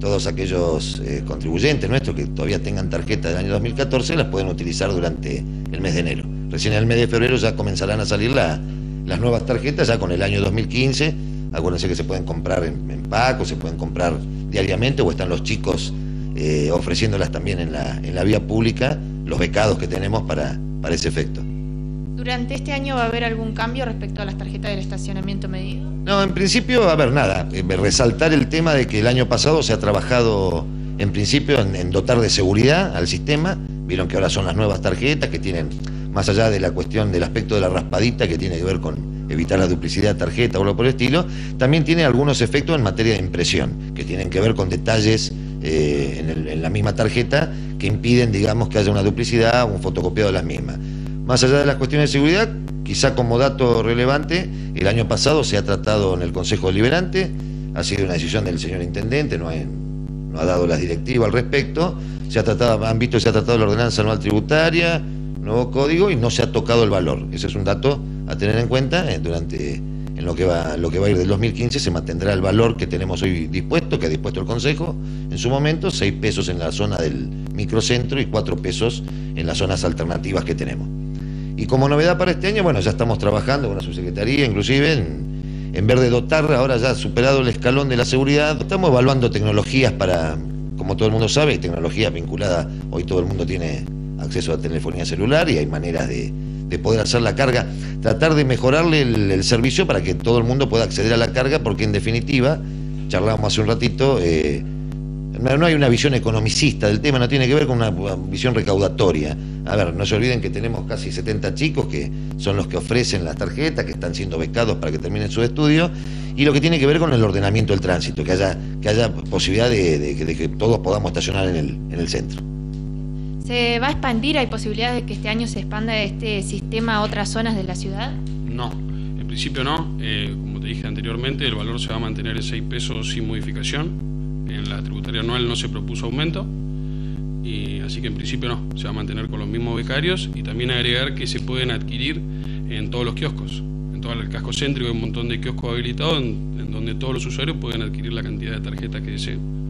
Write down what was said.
todos aquellos contribuyentes nuestros que todavía tengan tarjeta del año 2014 las pueden utilizar durante el mes de enero. Recién en el mes de febrero ya comenzarán a salir las nuevas tarjetas ya con el año 2015. Acuérdense que se pueden comprar en PAC o se pueden comprar diariamente, o están los chicos ofreciéndolas también en la vía pública, los becados que tenemos para ese efecto. ¿Durante este año va a haber algún cambio respecto a las tarjetas del estacionamiento medido? No, en principio, a ver, nada, resaltar el tema de que el año pasado se ha trabajado en principio en dotar de seguridad al sistema. Vieron que ahora son las nuevas tarjetas que tienen, más allá de la cuestión del aspecto de la raspadita que tiene que ver con evitar la duplicidad de tarjeta o algo por el estilo, también tiene algunos efectos en materia de impresión, que tienen que ver con detalles en la misma tarjeta que impiden, digamos, que haya una duplicidad o un fotocopiado de las mismas. Más allá de las cuestiones de seguridad, quizá como dato relevante, el año pasado se ha tratado en el Consejo Deliberante, ha sido una decisión del señor Intendente, no ha dado las directivas al respecto, han visto que se ha tratado la ordenanza anual tributaria, nuevo código, y no se ha tocado el valor. Ese es un dato a tener en cuenta. En lo que va a ir del 2015 se mantendrá el valor que tenemos hoy dispuesto, que ha dispuesto el Consejo en su momento, 6 pesos en la zona del microcentro y 4 pesos en las zonas alternativas que tenemos. Y como novedad para este año, bueno, ya estamos trabajando con la subsecretaría, inclusive, en ver de dotar, ahora ya superado el escalón de la seguridad, estamos evaluando tecnologías para, como todo el mundo sabe, tecnologías vinculadas, hoy todo el mundo tiene acceso a telefonía celular y hay maneras de poder hacer la carga, tratar de mejorarle el servicio para que todo el mundo pueda acceder a la carga, porque en definitiva, charlábamos hace un ratito, no hay una visión economicista del tema, no tiene que ver con una visión recaudatoria. A ver, no se olviden que tenemos casi 70 chicos que son los que ofrecen las tarjetas, que están siendo becados para que terminen sus estudios, y lo que tiene que ver con el ordenamiento del tránsito, que haya posibilidad de que todos podamos estacionar en el centro. ¿Se va a expandir? ¿Hay posibilidades de que este año se expanda este sistema a otras zonas de la ciudad? No, en principio no. Como te dije anteriormente, el valor se va a mantener en 6 pesos sin modificación. En la tributaria anual no se propuso aumento, y así que en principio no, se va a mantener con los mismos becarios, y también agregar que se pueden adquirir en todos los kioscos. En todo el casco céntrico hay un montón de kioscos habilitados en donde todos los usuarios pueden adquirir la cantidad de tarjetas que deseen.